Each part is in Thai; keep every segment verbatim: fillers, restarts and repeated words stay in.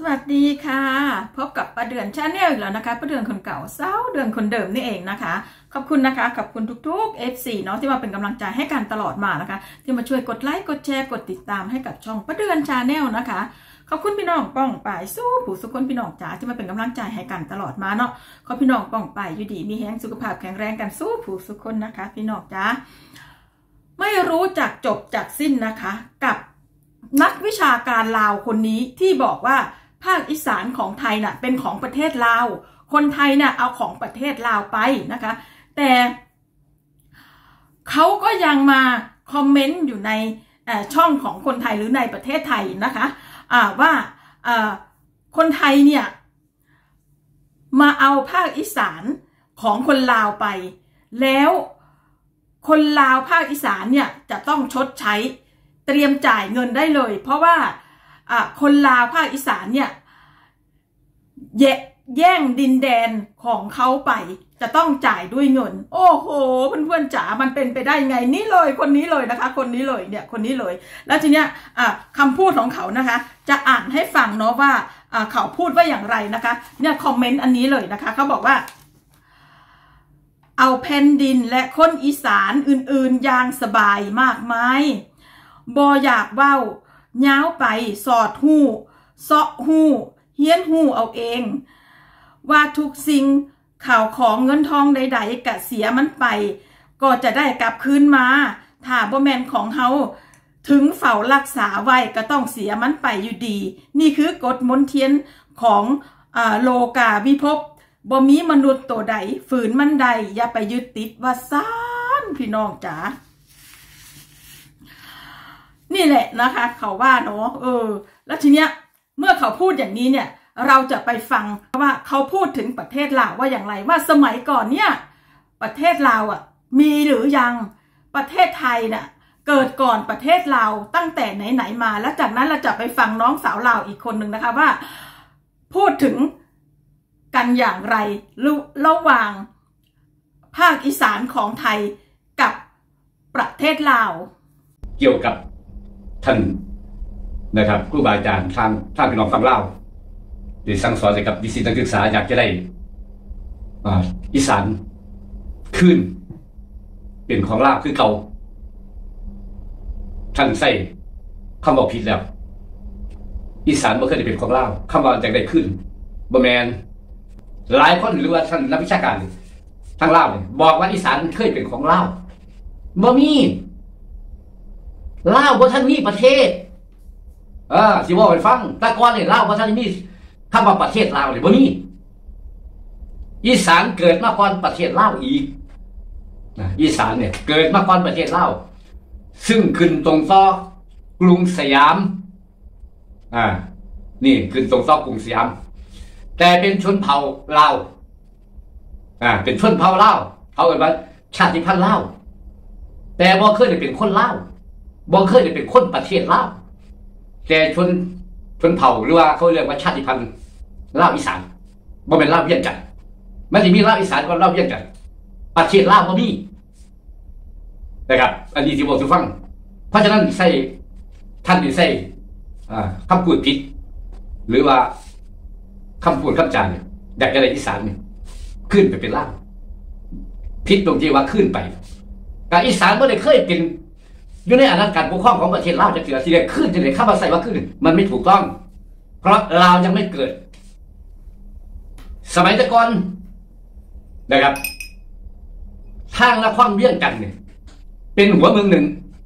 วัสดีค่ะพบกับป้าเดือนชาแนลอีกแล้วนะคะป้าเดือนคนเก่าเศร้าเดือนคนเดิมนี่เองนะคะขอบคุณนะคะขอบคุณทุกๆ เอฟ ซี เนาะที่มาเป็นกำลังใจให้กันตลอดมานะคะที่มาช่วยกดไลค์กดแชร์กดติดตามให้กับช่องป้าเดือนชาแนลนะคะขอบคุณพี่น้องป้องป่ายสู้ผู้สุขคนพี่น้องจ๋าที่มาเป็นกำลังใจให้กันตลอดมาเนาะขอพี่น้องป้องป่ายอยู่ดีมีแห้งสุขภาพแข็งแรงกันสู้ผู้สุขคนนะคะพี่น้องจ๋าไม่รู้จักจบจากสิ้นนะคะกับนักวิชาการลาวคนนี้ที่บอกว่าภาคอีสานของไทยน่ะเป็นของประเทศลาวคนไทยน่ะเอาของประเทศลาวไปนะคะแต่เขาก็ยังมาคอมเมนต์อยู่ในช่องของคนไทยหรือในประเทศไทยนะคะว่าคนไทยเนี่ยมาเอาภาคอีสานของคนลาวไปแล้วคนลาวภาคอีสานเนี่ยจะต้องชดใช้เตรียมจ่ายเงินได้เลยเพราะว่าคนลาวภาคอีสานเนี่ยแย่งดินแดนของเขาไปจะต้องจ่ายด้วยเงินโอ้โหเพื่อนๆจ๋ามันเป็นไปได้ไงนี่เลยคนนี้เลยนะคะคนนี้เลยเนี่ยคนนี้เลยแล้วทีเนี้ยคำพูดของเขานะคะจะอ่านให้ฟังเนาะว่าเขาพูดว่าอย่างไรนะคะเนี่ยคอมเมนต์อันนี้เลยนะคะเขาบอกว่าเอาแผ่นดินและคนอีสานอื่นๆอย่างสบายมากมายบ่อยากเว้าย้าวไปสอดหูเซาะหูเฮี้ยนหูเอาเองว่าทุกสิ่งข่าวของเงินทองใดๆกะเสียมันไปก็จะได้กลับคืนมาถ้าบ่แม่นของเฮาถึงเฝ้ารักษาไว้ก็ต้องเสียมันไปอยู่ดีนี่คือกฎมนเทียนของอ่าโลกาวิภพบ่มีมนุษย์ตัวใดฝืนมันใดอย่าไปยึดติดว่าซ่านพี่น้องจ๋านี่แหละนะคะเขาว่าเนาะเออแล้วทีเนี้ยเมื่อเขาพูดอย่างนี้เนี่ยเราจะไปฟังว่าเขาพูดถึงประเทศลาวว่าอย่างไรว่าสมัยก่อนเนี่ยประเทศลาวอ่ะมีหรือยังประเทศไทยน่ะเกิดก่อนประเทศลาวตั้งแต่ไหนๆมาแล้วจากนั้นเราจะไปฟังน้องสาวลาวอีกคนหนึ่งนะคะว่าพูดถึงกันอย่างไรระหว่างภาคอีสานของไทยกับประเทศลาวเกี่ยวกับท่านนะครับครูบาอาจารย์ทางทางพี่น้องฟังเล่าหรือสั่งสอนให้กับนิสิตนักศึกษาอยากจะได้อีสานขึ้นเป็นของลาวคือเก่าท่านใส่คำบอกผิดแล้วอีสานบ่เคยได้เป็นของลาวคำว่าอยากได้ขึ้นบ่แมนหลายคนหรือว่าท่านนักวิชาการทางลาวเนี่ยบอกว่าอีสานเคยเป็นของลาวบ่มีลาวบ่ท่านมีประเทศเออสิว่าไปฟังแต่ก่อนเนี่ยลาวบ่ท่านมีคำว่าประเทศลาวเนี่ยบ่มีอีสานเกิดมาก่อนประเทศลาวอีกอีสานเนี่ยเกิดมาก่อนประเทศลาวซึ่งขึ้นตรงต่อกรุงสยามอ่านี่ขึ้นตรงต่อกรุงสยามแต่เป็นชนเผ่าลาวอ่าเป็นชนเผ่าลาวเขาเอ่ยว่าชาติพันธุ์ลาวแต่บ่เคยได้เป็นคนลาวบ่เคยได้เป็นคนประเทศลาวแต่ชนชนเผ่าหรือว่าเขาเรียกว่าชาติพันธุ์ลาวอีสานบ่เป็นลาวเวียงจันทน์มันจะมีลาวอีสานกับลาวเวียงจันทน์ประเทศลาวบ่มีนะครับอันนี้ที่บอกทุกฟังเพราะฉะนั้นใส่ท่านนี่ใส่คำพูดผิดหรือว่าคำพูดคำจาเนี่ยอยากจะได้อีสานเนี่ยขึ้นไปเป็นลาวผิดตรงที่ว่าขึ้นไปการอีสานไม่ได้เคยเป็นอยู่ในอำนาจการปกครองของประเทศลาวจะเกิดที่ได้ขึ้นจะได้ข้ามาใส่ว่าขึ้นมันไม่ถูกต้องเพราะลาวยังไม่เกิดสมัยแต่ก่อนนะครับทางนครเวียงจันทน์เนี่ยเป็นหัวเมืองหนึ่ง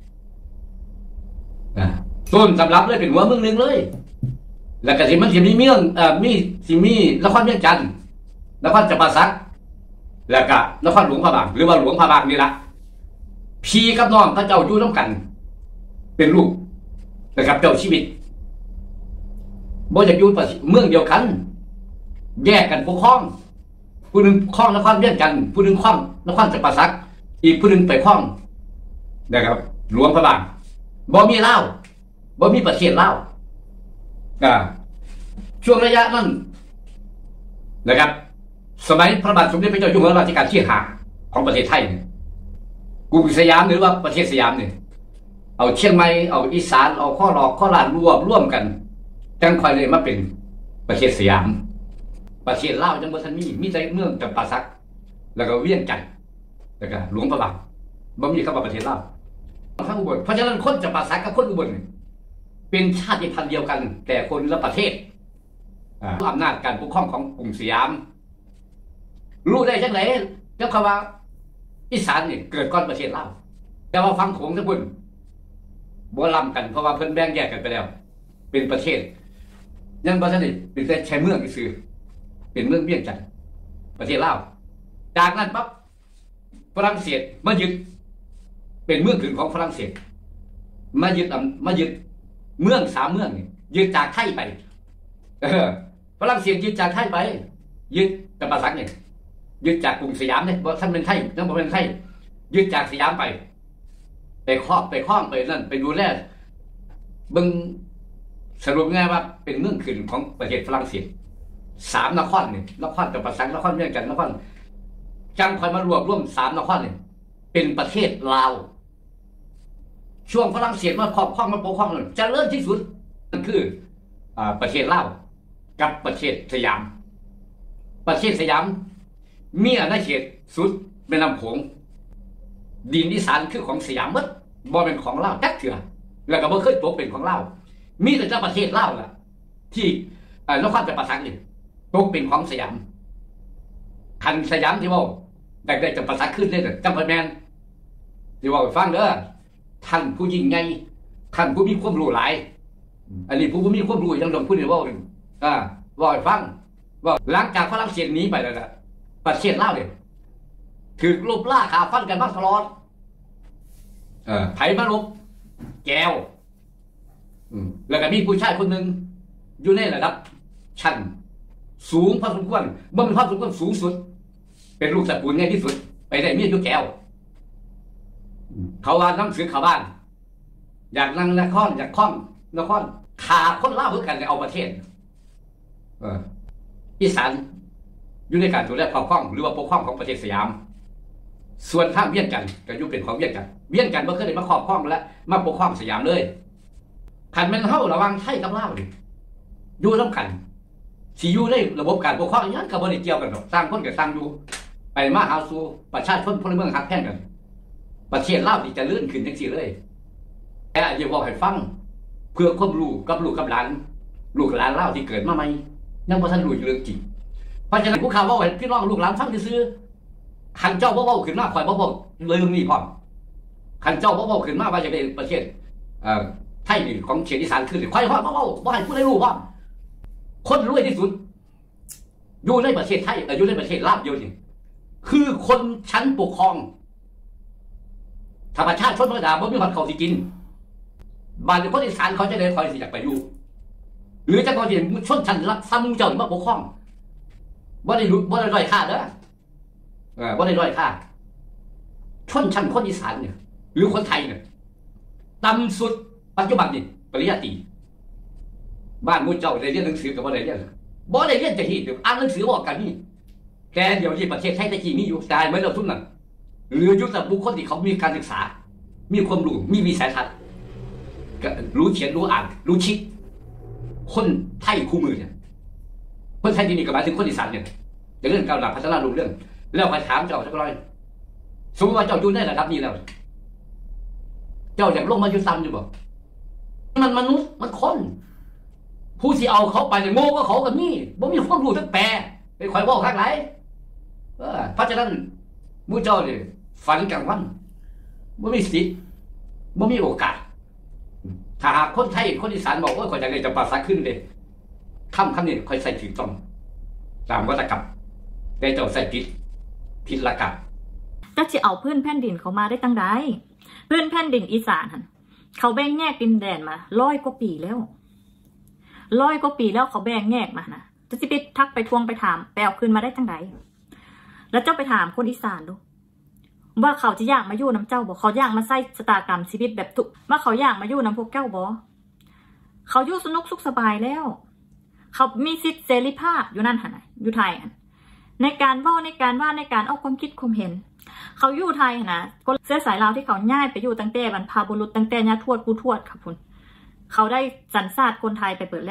ต้นสำรับเลยเป็นหัวเมืองหนึ่งเลยแล้วก็สิมันสิมีเมืองเอ่อมีสิมีนครเวียงจันทน์นครจำปาสักแล้วก็นครหลวงพระบางหรือว่าหลวงพระบางนี่ละพี่กับน้องพระเจ้าอยู่ร่วมกันเป็นลูกนะครับเจ้าชีวิตบ่อยากอยู่เมืองเดียวกันแยกกันปกครองผู้หนึ่งครองนครเวียงจันทน์ผู้หนึ่งครองนครจำปาสักอีกผู้หนึ่งไปครองนะครับหลวงพระบางบ่มีลาวบ่มีประเทศลาวอ่าช่วงระยะนั้นนะครับสมัยพระบาทสมเด็จพระเจ้าอยู่หัวรัชกาลที่ห้าของประเทศไทยกรุงสยามหรือว่าประเทศสยามเนี่ยเอาเชียงใหม่เอาอีสานเอาข้อหลอกข้อลานรวบร่วมกันจังค่อยเลยมาเป็นประเทศสยามประเทศลาวจังบ่ทันมีมีแต่เมืองจำปาสักแล้วก็เวียงจันทน์แล้วก็หลวงพระบางบ่มีคำว่าประเทศลาวทั้งอุบลเพราะฉะนั้นคนจำปาสักกับคนอุบลเป็นชาติพันธุ์เดียวกันแต่คนละประเทศอำนาจการปกครองของกรุงสยามรู้ได้จังไหนแล้วคำว่าอีสานนี่เกิดก่อนประเทศลาวแต่ว่าฟังโขงทั้งบนบ่ล้ำกันเพราะว่าเพิ่นแบ่งแยกกันไปแล้วเป็นประเทศยังบ่ทันได้เป็นแต่ใช้เมืองซื่อเป็นเมืองเวียงจันทน์ประเทศลาวจากนั้นปั๊บฝรั่งเศสมายึดเป็นเมืองขึ้นของฝรั่งเศสมายึดมายึดเมืองสามเมืองนี่ยึดจากไทยไปเออฝรั่งเศสยึดจากไทยไปยึดจำปาสักเนี่ยยึดจากกรุงสยามเนี่ยบ่ท่านเป็นไทยนั่นบ่เป็นไทยยึดจากสยามไปไปครอบไปคล้องไปนั่นไปดูแลบึงสรุปง่ายว่าเป็นเมืองขึ้นของประเทศฝรั่งเศสสามนครเนี่ยนครจำปาสักนครเวียงจันทน์นครจังคอยมารวบรวมสามนครเนี่ยเป็นประเทศลาวช่วงฝรั่งเศสมาครอบครองมาปกครองเจริญที่สุดนั่นคืออ่าประเทศลาวกับประเทศสยามประเทศสยามมีอาณาเขตสุดแม่น้ำโขงดินอีสานคือของสยามหมดบ่เป็นของลาวจักเถื่อแล้วก็บ่เคยตกเป็นของลาวมีแต่เจ้าประเทศลาวล่ะที่เอ่อนครจำปาสักนี่ตกเป็นของสยามคันสยามที่ว่าได้ได้จำปาสักขึ้นได้จำปาแมนที่ว่าฟังเด้อท่านผู้ยิ่งใหญ่ท่านผู้มีความรู้หลายอันนี้ผู้มีความรู้ยังต้องพูดให้ว่าอ่าว่าให้ฟังว่าหลังจากฝรั่งเศสหนีไปแล้วนะประเทศลาวเนี่ยถือลบล่าขาฟันกันมาตลอดเออไผมาลบแก้วแล้วก็มีผู้ชายคนหนึ่งอยู่ในระดับชั้นสูงพอสมควรเมื่อเป็นพอสมควรสูงสุดเป็นลูกตระกูลง่ายที่สุดไปได้เมียอยู่แก้วเขาว่าน้ำเสือขาบ้านอยากนั่งนครอยากคล้องนครขาคนเล่าเพื่อกันจะเอาประเทศเอออีสานอยู่ในการดูแลปกครองหรือว่าปกครองของประเทศสยามส่วนข้ามเวียงจันทน์ก็อยู่เป็นของเวียงจันทน์เวียงจันทน์บ่เคยได้มาครอบครองและมาปกครองสยามเลยขันมันเท่าระวังไทยกับลาวนี่อยู่ร่วมกันสิอยู่ในระบบการปกครองอย่างกับบ่ได้เกี่ยวกันหรอกต่างคนกับต่างอยู่ไปมาหาสู่ประชาชนพลเมืองฮักแท้งกันประเทศลาวนี่จะเลื่อนขึ้นจังซี่เลยแต่อย่าบอกให้ฟังเพื่อความรู้กับลูกกับหลานลูกหลานลาวที่เกิดมาใหม่ยังบ่ทันรู้เรื่องจริงเพราะฉะนั้นผู้ข่าวว่าให้พี่น้องลูกหลานฟังซื่อขันเจ้าบ่เว้าขึ้นมาข่อยบ่เว้าเรื่องนี้พร้อมขันเจ้าบ่เว้าขึ้นมาว่าจะเป็นประเทศเอ่อไทยนี่ของเขตอีสานขึ้นข่อยบ่เว้าบ่ให้ผู้ใดรู้พร้อมคนรวยที่สุดอยู่ในประเทศไทยเอ่ออยู่ในประเทศลาวเดียวนี่คือคนชั้นปกครองธรรมชาติชนธรรมดาบ่มีคนเขาสิกินบ้านคนอีสานเขาจะได้คอยสิอยากไปอยู่หรือจะก็สิชนชั้นรับซ้ำเจ้ามาปกครองบ่ได้รู้บ่ได้ด้อยค่าเด้อเออบ่ได้ด้อยค่าชนชั้นคนอีสานเนี่ยหรือคนไทยเนี่ยต่ำสุดปัจจุบันนี่ปริญญาตรีบ้านมูเจ้าได้เรียนหนังสือกับบ่ได้เรียนบ่ได้เรียนจะที่เดี๋ยวอ่านหนังสือบอกกันนี่แต่เดี๋ยวที่ประเทศไทยตะกี้มีอยู่ตายเหมือนเราทุกนั้นหรือยุคสมัยบุคคลที่เขามีการศึกษามีความรู้มีวิสัยทัศน์รู้เขียนรู้อ่านรู้คิดคนไทยคู่มือเนี่ยคนไทยที่นี่ก็หมายถึงคนอีสานเนี่ยจะเรื่องการหลักพัฒนารุ่งเรื่องแล้วไปถามเจ้าสักหน่อยสมมติว่าเจ้าอยู่ในระดับนี้แล้วเจ้าอยากลงมาอยู่ซ้ำอยู่บ่มันมนุษย์มันคนผู้ที่เอาเขาไปเนี่ยโง่ก็เขากับนี่บ่มีความรู้ทั้งแปรไปคอยบอกข้างไหนเพราะฉะนั้นมูเจ้าเนี่ยฝันกลางวันบ่มีสิทธิ์บ่มีโอกาสถ้าหากคนไทยคนอีสานบอกว่าเขาจะได้จะปราศขึ้นเลยคำคำนี้ค่อยใส่ถึงต้องตามวัตกรรมแต่เจ้าใส่ผิดผิดหลักการจะจะเอาเพื่อนแผ่นดินเขามาได้ตั้งใดเพื่อนแผ่นดินอีสานเขาแบ่งแยกดินแดนมาร้อยกว่าปีแล้วร้อยกว่าปีแล้วเขาแบ่งแยกมานะจะจะไปทักไปทวงไปถามไปเอาคืนมาได้ตั้งใดแล้วเจ้าไปถามคนอีสานดูว่าเขาจะอยากมาอยู่น้ำเจ้าบ่เขาอยากมาใส่ชะตากรรมชีวิตแบบทุกว่าเขาอยากมาอยู่น้ำพวกเจ้าบ่เขาอยู่สนุกสุขสบายแล้วเขามีสิทธิเสรีภาพอยู่นั่นหันอยู่ไทยหันในการว่าในการว่าในการเอาความคิดความเห็นเขาอยู่ไทยนะก็เสื้อสายลาวที่เขาง่ายไปอยู่ตั้งแต่บรรพบุรุษตั้งแต่ญาติทวดปู่ทวดครับคุณเขาได้สัญชาติคนไทยไปเปิดแล้วหัน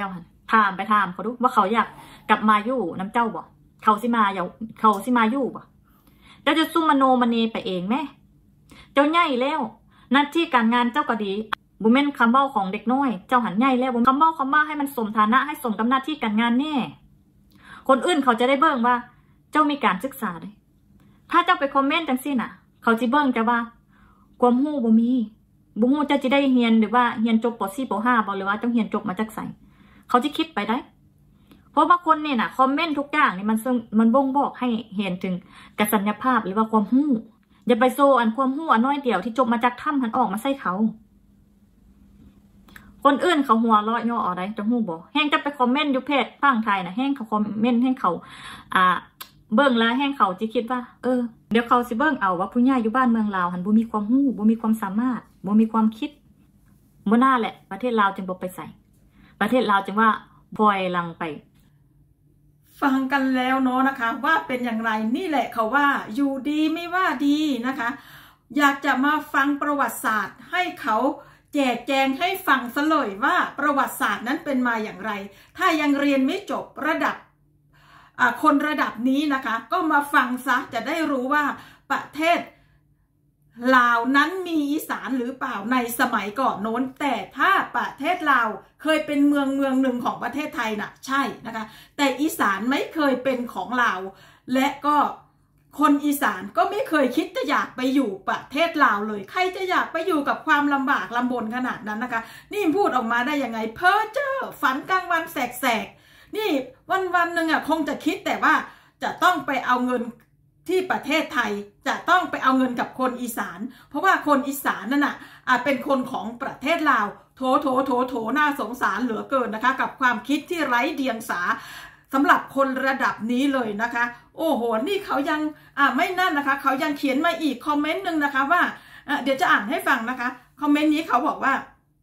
ถามไปถามเขาดูว่าเขาอยากกลับมาอยู่น้ำเจ้าบ่เขาสิมาอย่าเขาสิมาอยู่บ่เจ้าจะซุ่มมโนมณีไปเองแม่เจ้าใหญ่แล้วหน้าที่การงานเจ้าก็ดีบุเม่นคำเบ้าของเด็กน้อยเจ้าหันใหญ่แล้วบุคำเบ้าคำว่าให้มันสมฐานะให้สมกับหน้าที่การงานแน่คนอื่นเขาจะได้เบิ่งว่าเจ้ามีการศึกษาเลยถ้าเจ้าไปคอมเมนต์จังสิน่ะเขาจะเบิ่งแต่ว่าความหู้บ่มีบ่ฮู้เจ้าจะได้เรียนหรือว่าเรียนจบป.สี่ ป.ห้า บ่หรือว่าเจ้าเรียนจบมาจากไสเขาจะคิดไปได้เพราะว่าคนเนี่ยน่ะคอมเมนต์ทุกอย่างนี่มันมันบ่งบอกให้เห็นถึงกษัตริยภาพหรือว่าความหู้อย่าไปโซอันความหู้อันน้อยเดียวที่จบมาจากถ้ำหันออกมาใส่เขาคนอื่นเขาหัวเราะย่ออะไรจะหู้บ่แห้งจะไปคอมเมนต์อยู่เพจฝั่งไทยน่ะแห้งเขาคอมเมนต์ให้เขาอ่าเบิ่งแล้วแห้งเขาจะคิดว่าเออเดี๋ยวเขาสิเบิ่งเอาว่าผู้ใหญ่อยู่บ้านเมืองลาวหันบ่มีความหู้บ่มีความสามารถบ่มีความคิดบ่น่าแหละประเทศลาวจึงบ่ไปใส่ประเทศลาวจึงว่าพลอยลังไปฟังกันแล้วเนาะนะคะว่าเป็นอย่างไรนี่แหละเขาว่าอยู่ดีไม่ว่าดีนะคะอยากจะมาฟังประวัติศาสตร์ให้เขาแจกแจงให้ฟังซะเลยว่าประวัติศาสตร์นั้นเป็นมาอย่างไรถ้ายังเรียนไม่จบระดับคนระดับนี้นะคะก็มาฟังซะจะได้รู้ว่าประเทศลาวนั้นมีอีสานหรือเปล่าในสมัยก่อนโน้นแต่ถ้าประเทศลาวเคยเป็นเมืองเมืองหนึ่งของประเทศไทยน่ะใช่นะคะแต่อีสานไม่เคยเป็นของลาวและก็คนอีสานก็ไม่เคยคิดจะอยากไปอยู่ประเทศลาวเลยใครจะอยากไปอยู่กับความลำบากลำบนขนาดนั้นนะคะนี่พูดออกมาได้ยังไงเพ้อเจ้อฝันกลางวันแสกๆนี่วันวันหนึ่งอ่ะคงจะคิดแต่ว่าจะต้องไปเอาเงินที่ประเทศไทยจะต้องไปเอาเงินกับคนอีสานเพราะว่าคนอีสานนั่นน่ะอาจเป็นคนของประเทศลาวโถโถโถโถน่าสงสารเหลือเกินนะคะกับความคิดที่ไร้เดียงสาสำหรับคนระดับนี้เลยนะคะโอ้โหนี่เขายังอ่าไม่นั่นนะคะเขายังเขียนมาอีกคอมเมนต์หนึ่งนะคะว่าเดี๋ยวจะอ่านให้ฟังนะคะคอมเมนต์นี้เขาบอกว่า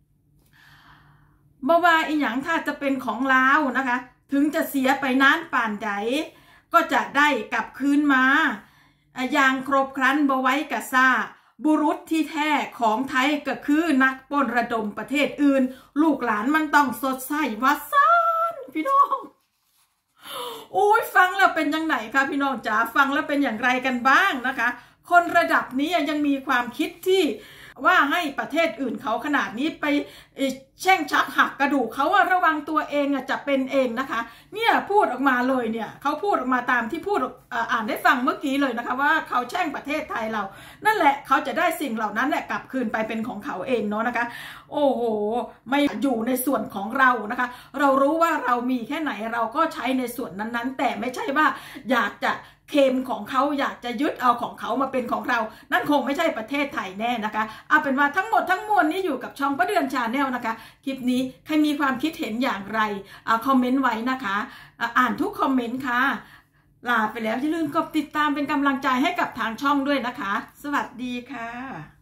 บ่ว่าอีหยังถ้าจะเป็นของลาวนะคะถึงจะเสียไปนานป่านใดก็จะได้กลับคืนมาอย่างครบครันบ่ไว้กะซ่าบุรุษที่แท้ของไทยก็คือนักปล้นระดมประเทศอื่นลูกหลานมันต้องสดใสว่าซ่านพี่น้องโอ้ยฟังแล้วเป็นยังไงคะพี่น้องจ๋าฟังแล้วเป็นอย่างไรกันบ้างนะคะคนระดับนี้ยังมีความคิดที่ว่าให้ประเทศอื่นเขาขนาดนี้ไปแช่งชักหักกระดูกเขาว่าระวังตัวเองอ่ะจะเป็นเองนะคะเนี่ยพูดออกมาเลยเนี่ยเขาพูดออกมาตามที่พูดอ่านได้ฟังเมื่อกี้เลยนะคะว่าเขาแช่งประเทศไทยเรานั่นแหละเขาจะได้สิ่งเหล่านั้นแหละกลับคืนไปเป็นของเขาเองเนาะนะคะโอ้โหไม่อยู่ในส่วนของเรานะคะเรารู้ว่าเรามีแค่ไหนเราก็ใช้ในส่วนนั้นๆแต่ไม่ใช่ว่าอยากจะเคมของเขาอยากจะยึดเอาของเขามาเป็นของเรานั่นคงไม่ใช่ประเทศไทยแน่นะคะเอาเป็นว่าทั้งหมดทั้งมวลนี้อยู่กับช่องป้าเดือนชาแนลนะคะคลิปนี้ใครมีความคิดเห็นอย่างไรคอมเมนต์ไว้นะคะอ่านทุกคอมเมนต์ค่ะลาไปแล้วอย่าลืมกดติดตามเป็นกำลังใจให้กับทางช่องด้วยนะคะสวัสดีค่ะ